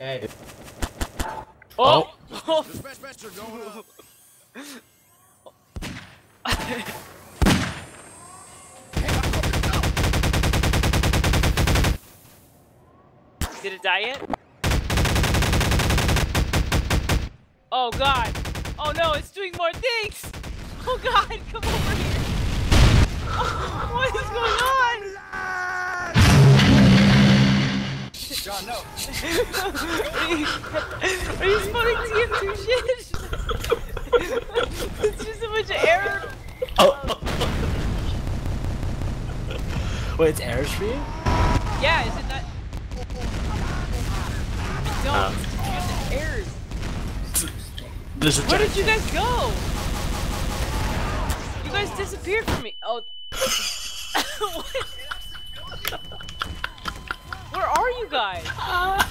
Hey. Oh! Oh. Dispatcher going up. Did it die yet? Oh god! Oh no, it's doing more things! Oh god, come over here! Oh, what is going on? God, no. Are you spawning TF2 shit? It's just a bunch of error. Oh. Wait, it's errors for you? Yeah, is it not? No, it's just errors. Where did you guys go? You guys disappeared from me. Oh. What? Where are you guys?